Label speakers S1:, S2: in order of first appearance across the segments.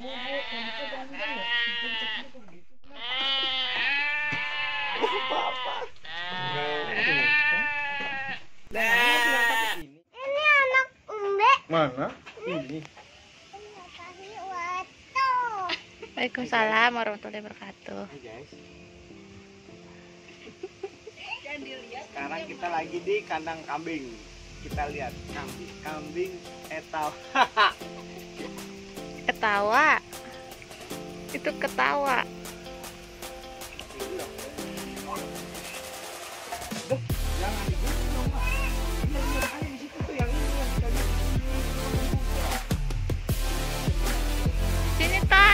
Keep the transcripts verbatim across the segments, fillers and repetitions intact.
S1: Ini anak Umbe.
S2: Mana? Ini.
S3: Waalaikumsalam warahmatullahi wabarakatuh.
S2: Sekarang kita lagi di kandang kambing. Kita lihat kambing, kambing etawa.
S3: Ketawa. Itu ketawa.
S2: Jangan dibuka dong, Mak. Ini lihat aja di situ tuh yang ini yang kita lihat.
S3: Sini Tan.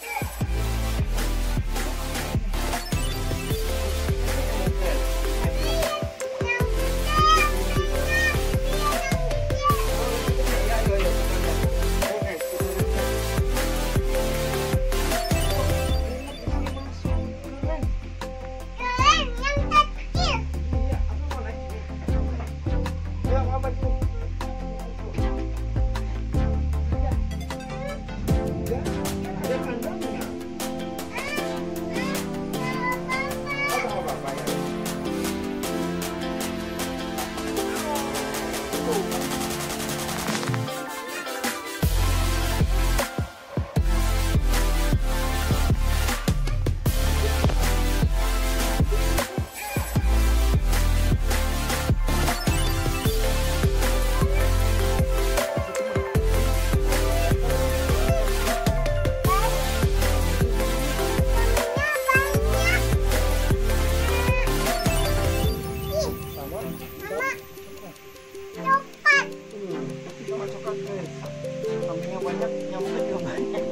S2: Kambingnya banyak, nyamuknya juga banyak.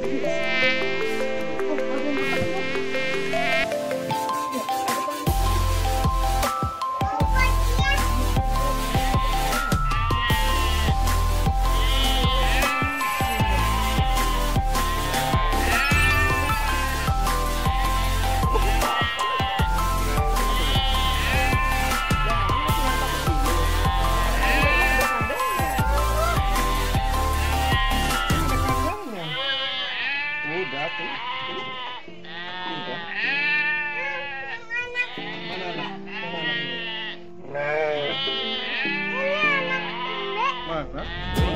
S2: Udah tuh. Udah. Mana anak? Mana anak? Mana?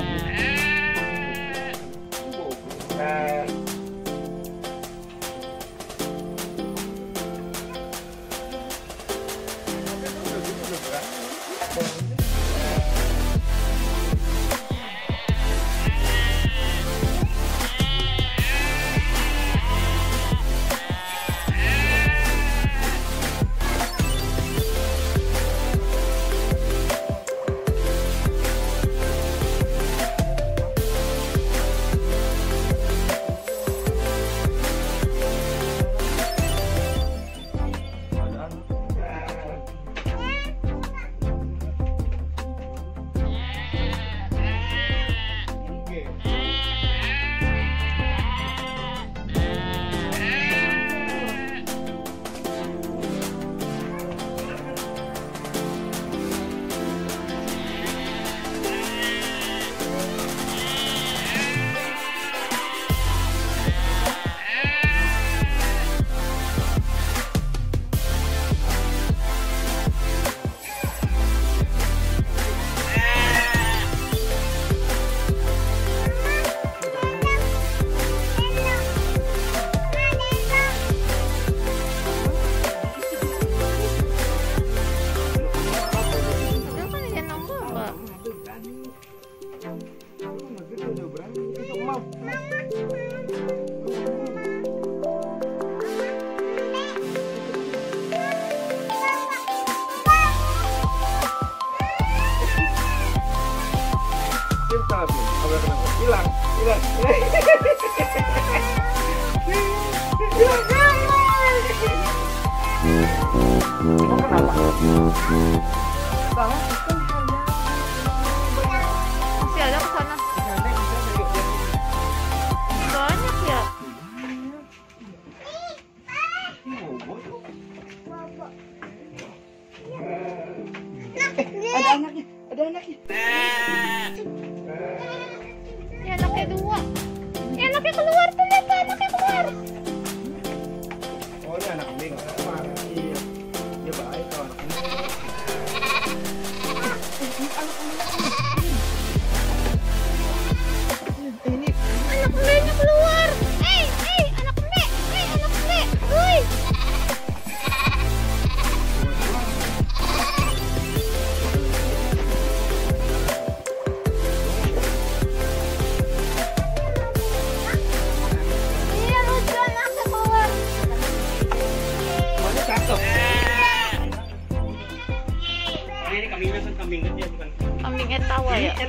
S2: Hilang, hilang.
S3: Masih ada ke sana. Banyak ya.
S2: Ada anaknya, ada anaknya.
S3: Ini anaknya dua. Ini anaknya keluar tuh lihat.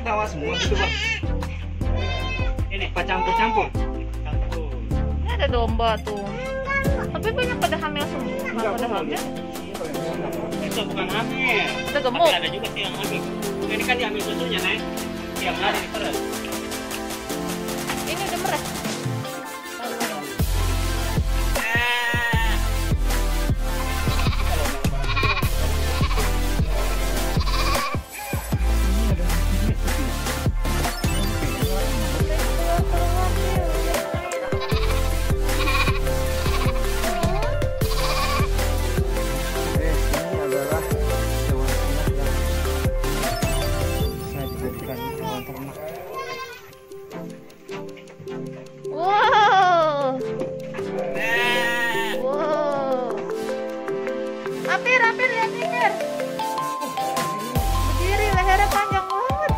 S2: ketawa semua gitu Pak. Ini Pak campur-campur. Campur.
S3: Ini ada domba tuh. Tapi banyak pada hamil semua. Nggak pada hamil.
S2: Itu bukan hamil.
S3: Itu gemuk.
S2: Tapi ada juga sih yang hamil. Ini kan diambil susunya, Nek. Yang lari di perut.
S3: Ini udah merah. Wow. Wow. Apir, apir lihat Apir. Berdiri, lehernya panjang banget.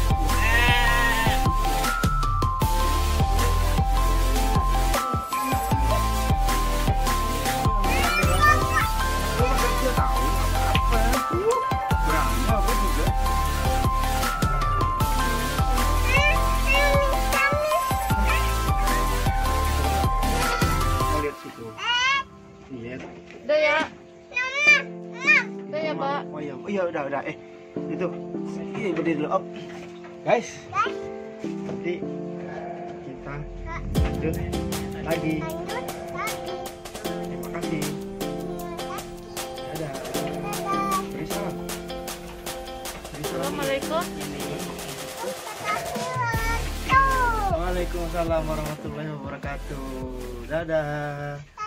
S3: Udah ya. Udah ya, Pak.
S2: Oh iya, oh iya udah udah eh itu ini berdiri dulu op. Guys. Nanti kita lanjut lagi. Terima kasih. Dadah. Beri salam. Beri salam.
S3: Assalamualaikum.
S2: Waalaikumsalam warahmatullahi wabarakatuh. Dadah.